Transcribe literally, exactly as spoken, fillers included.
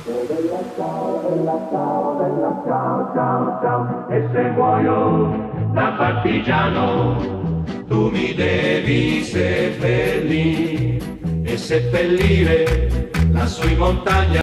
Bella ciao, bella ciao, bella ciao, ciao, ciao. E se muoio da partigiano, tu mi devi seppellire e seppellire lassù in montagna.